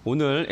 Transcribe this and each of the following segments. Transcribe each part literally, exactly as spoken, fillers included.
오늘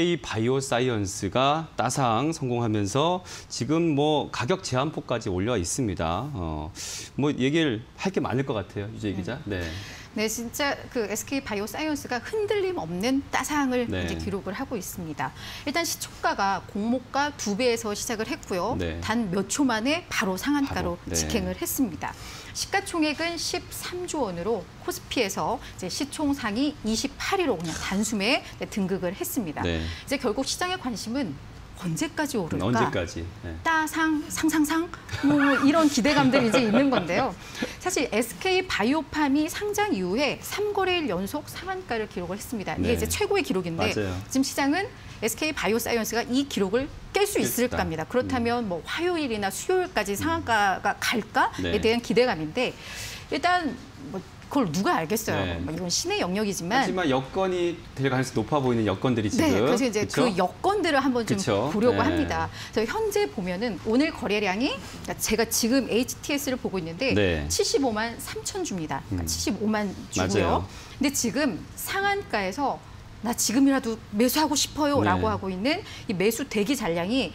에스케이바이오사이언스가 따상 성공하면서 지금 뭐 가격 제한폭까지 올려 있습니다. 어, 뭐 얘기를 할 게 많을 것 같아요, 유재희 기자. 네. 네, 진짜 그 에스케이바이오사이언스가 흔들림 없는 따상을 네. 이제 기록을 하고 있습니다. 일단 시초가가 공모가 두 배에서 시작을 했고요. 네. 단 몇 초 만에 바로 상한가로 바로, 네. 직행을 했습니다. 시가총액은 십삼조 원으로 코스피에서 이제 시총상위 이십팔 위로 그냥 단숨에 등극을 했습니다. 네. 이제 결국 시장의 관심은 언제까지 오를까? 언제까지? 네. 따상, 상상상 뭐 이런 기대감들이 이제 있는 건데요. 사실 에스케이바이오팜이 상장 이후에 삼 거래일 연속 상한가를 기록을 했습니다. 이게 네. 이제 최고의 기록인데 맞아요. 지금 시장은 에스케이바이오사이언스가 이 기록을 깰 수 있을까 있다. 합니다. 그렇다면 뭐 화요일이나 수요일까지 상한가가 갈까에 네. 대한 기대감인데 일단 뭐 그걸 누가 알겠어요. 네. 뭐 이건 신의 영역이지만. 하지만 여건이 될 가능성이 높아 보이는 여건들이 지금. 네, 그래서 이제 그쵸? 그 여건들을 한번 좀 그쵸? 보려고 네. 합니다. 그래서 현재 보면은 오늘 거래량이 제가 지금 에이치티에스를 보고 있는데 네. 칠십오만 삼천 주입니다. 그러니까 음. 칠십오만 주고요. 맞아요. 근데 지금 상한가에서 나 지금이라도 매수하고 싶어요라고 네. 하고 있는 이 매수 대기 잔량이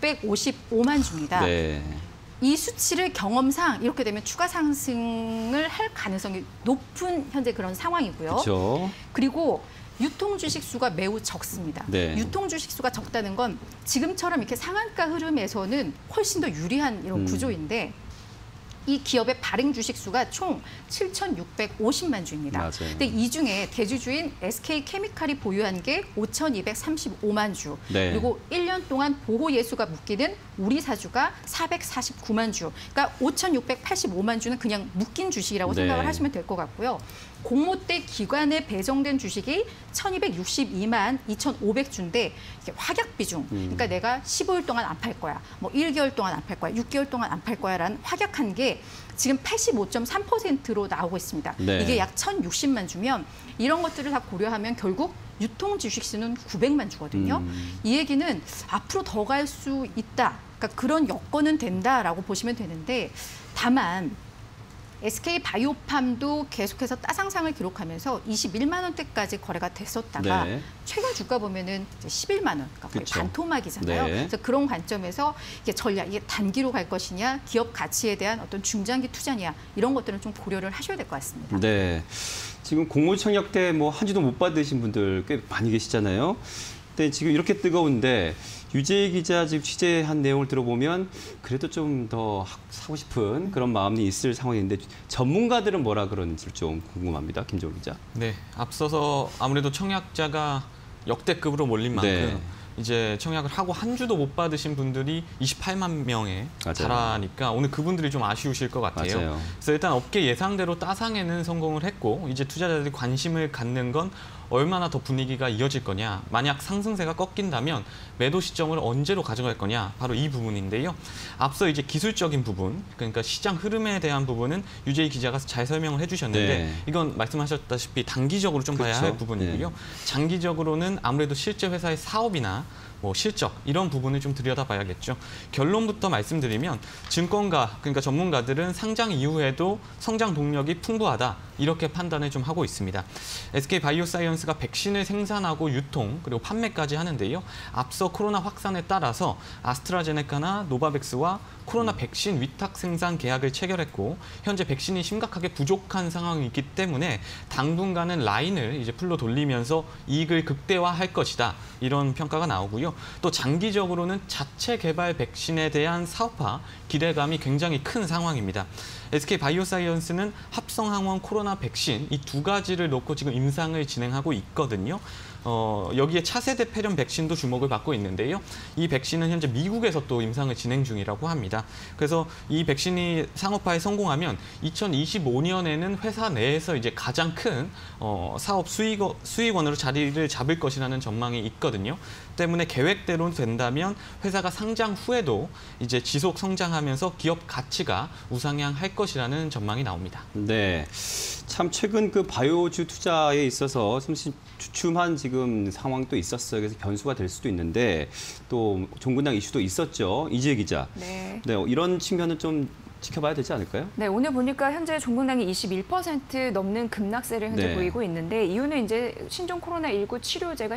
육백오십오만 주입니다. 네. 이 수치를 경험상 이렇게 되면 추가 상승을 할 가능성이 높은 현재 그런 상황이고요. 그렇죠. 그리고 유통 주식 수가 매우 적습니다. 네. 유통 주식 수가 적다는 건 지금처럼 이렇게 상한가 흐름에서는 훨씬 더 유리한 이런 음. 구조인데 이 기업의 발행 주식 수가 총 칠천육백오십만 주입니다. 맞아요. 근데 이 중에 대주주인 에스케이케미칼이 보유한 게 오천이백삼십오만 주, 네. 그리고 일 년 동안 보호 예수가 묶이는 우리 사주가 사백사십구만 주. 그러니까 오천육백팔십오만 주는 그냥 묶인 주식이라고 네. 생각을 하시면 될 것 같고요. 공모 때 기관에 배정된 주식이 천이백육십이만 이천오백 주인데 이게 확약 비중. 음. 그러니까 내가 십오 일 동안 안 팔 거야. 뭐 일 개월 동안 안 팔 거야. 육 개월 동안 안 팔 거야라는 확약한 게 지금 팔십오 점 삼 퍼센트로 나오고 있습니다. 네. 이게 약 천육십만 주면 이런 것들을 다 고려하면 결국 유통 주식 수는 구백만 주거든요. 음. 이 얘기는 앞으로 더 갈 수 있다. 그러니까 그런 여건은 된다라고 보시면 되는데 다만 에스케이바이오팜도 계속해서 따상상을 기록하면서 이십일만 원대까지 거래가 됐었다가 네. 최근 주가 보면은 이제 십일만 원, 그러니까 거의 그쵸. 반토막이잖아요. 네. 그래서 그런 관점에서 이게 전략, 이게 단기로 갈 것이냐, 기업 가치에 대한 어떤 중장기 투자냐 이런 것들은 좀 고려를 하셔야 될 것 같습니다. 네. 지금 공모 청약 때 뭐 한 주도 못 받으신 분들 꽤 많이 계시잖아요. 근데 지금 이렇게 뜨거운데 유재희 기자 지금 취재한 내용을 들어보면 그래도 좀 더 사고 싶은 그런 마음이 있을 상황인데 전문가들은 뭐라 그러는지 좀 궁금합니다. 김종욱 기자. 네, 앞서서 아무래도 청약자가 역대급으로 몰린 만큼 네. 이제 청약을 하고 한 주도 못 받으신 분들이 이십팔만 명에 맞아요. 달하니까 오늘 그분들이 좀 아쉬우실 것 같아요. 맞아요. 그래서 일단 업계 예상대로 따상에는 성공을 했고 이제 투자자들이 관심을 갖는 건 얼마나 더 분위기가 이어질 거냐. 만약 상승세가 꺾인다면 매도 시점을 언제로 가져갈 거냐. 바로 이 부분인데요. 앞서 이제 기술적인 부분, 그러니까 시장 흐름에 대한 부분은 유재희 기자가 잘 설명을 해주셨는데 네. 이건 말씀하셨다시피 단기적으로 좀 봐야 그렇죠. 할 부분이고요. 네. 장기적으로는 아무래도 실제 회사의 사업이나 뭐 실적 이런 부분을 좀 들여다봐야겠죠. 결론부터 말씀드리면 증권가 그러니까 전문가들은 상장 이후에도 성장 동력이 풍부하다 이렇게 판단을 좀 하고 있습니다. 에스케이바이오사이언스가 백신을 생산하고 유통 그리고 판매까지 하는데요. 앞서 코로나 확산에 따라서 아스트라제네카나 노바백스와 코로나 백신 위탁 생산 계약을 체결했고 현재 백신이 심각하게 부족한 상황이기 때문에 당분간은 라인을 이제 풀로 돌리면서 이익을 극대화할 것이다. 이런 평가가 나오고요. 또 장기적으로는 자체 개발 백신에 대한 사업화 기대감이 굉장히 큰 상황입니다. 에스케이바이오사이언스는 합성항원 코로나 백신 이 두 가지를 놓고 지금 임상을 진행하고 있거든요. 어, 여기에 차세대 폐렴 백신도 주목을 받고 있는데요. 이 백신은 현재 미국에서 또 임상을 진행 중이라고 합니다. 그래서 이 백신이 상업화에 성공하면 이천이십오 년에는 회사 내에서 이제 가장 큰 어, 사업 수익, 수익원으로 자리를 잡을 것이라는 전망이 있거든요. 때문에 계획대로 된다면 회사가 상장 후에도 이제 지속 성장하면서 기업 가치가 우상향할 것이라는 전망이 나옵니다. 네. 참 최근 그 바이오주 투자에 있어서 좀 주춤한 지금 상황도 있었어요. 그래서 변수가 될 수도 있는데 또 종군당 이슈도 있었죠. 이재 기자. 네. 네, 이런 측면은 좀 지켜봐야 되지 않을까요? 네, 오늘 보니까 현재 종근당이 이십일 퍼센트 넘는 급락세를 현재 네. 보이고 있는데 이유는 이제 신종 코로나십구 치료제가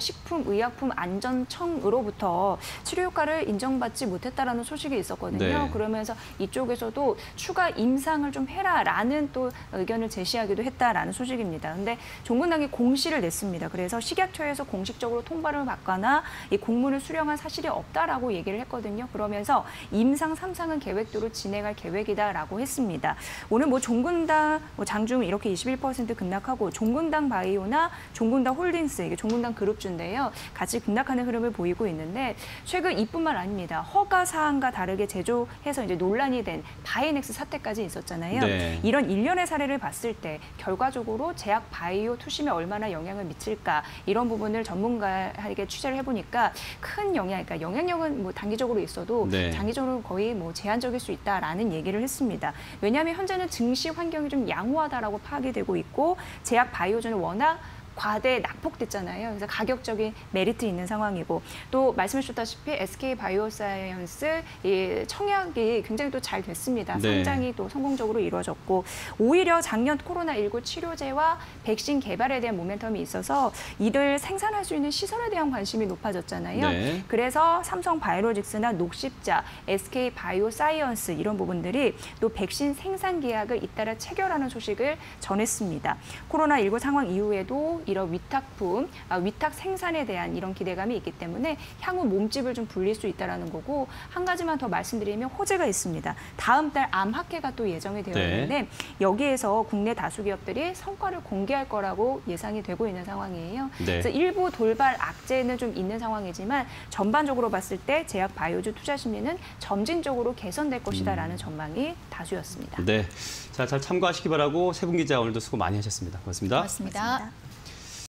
식품의약품안전청으로부터 치료 효과를 인정받지 못했다라는 소식이 있었거든요. 네. 그러면서 이쪽에서도 추가 임상을 좀 해라라는 또 의견을 제시하기도 했다라는 소식입니다. 근데 종근당이 공시를 냈습니다. 그래서 식약처에서 공식적으로 통보를 받거나 이 공문을 수령한 사실이 없다라고 얘기를 했거든요. 그러면서 임상 삼 상은 계획대로 진행할 계획이다라고 했습니다. 오늘 뭐 종근당, 뭐 장중 이렇게 이십일 퍼센트 급락하고 종근당 바이오나 종근당 홀딩스, 이게 종근당 그룹주인데요. 같이 급락하는 흐름을 보이고 있는데 최근 이뿐만 아닙니다. 허가 사항과 다르게 제조해서 이제 논란이 된 바이넥스 사태까지 있었잖아요. 네. 이런 일련의 사례를 봤을 때 결과적으로 제약 바이오 투심에 얼마나 영향을 미칠까 이런 부분을 전문가에게 취재를 해보니까 큰 영향, 그러니까 영향력은 뭐 단기적으로 있어도 네. 장기적으로 거의 뭐 제한적일 수 있다라는 얘기를 했습니다. 왜냐하면 현재는 증시 환경이 좀 양호하다라고 파악이 되고 있고 제약 바이오주는 워낙 과대 낙폭됐잖아요. 그래서 가격적인 메리트 있는 상황이고 또 말씀해 주셨다시피 에스케이 바이오사이언스 이 청약이 굉장히 또 잘 됐습니다. 네. 상장이 또 성공적으로 이루어졌고 오히려 작년 코로나십구 치료제와 백신 개발에 대한 모멘텀이 있어서 이를 생산할 수 있는 시설에 대한 관심이 높아졌잖아요. 네. 그래서 삼성 바이오로직스나 녹십자, 에스케이 바이오사이언스 이런 부분들이 또 백신 생산 계약을 잇따라 체결하는 소식을 전했습니다. 코로나십구 상황 이후에도 이런 위탁품, 아, 위탁 생산에 대한 이런 기대감이 있기 때문에 향후 몸집을 좀 불릴 수 있다는 거고 한 가지만 더 말씀드리면 호재가 있습니다. 다음 달 암학회가 또 예정이 되어 네. 있는데 여기에서 국내 다수 기업들이 성과를 공개할 거라고 예상이 되고 있는 상황이에요. 네. 그래서 일부 돌발 악재는 좀 있는 상황이지만 전반적으로 봤을 때 제약 바이오주 투자 심리는 점진적으로 개선될 것이다라는 전망이 다수였습니다. 네. 자, 잘 참고하시기 바라고 세 분 기자 오늘도 수고 많이 하셨습니다. 고맙습니다. 고맙습니다. 고맙습니다.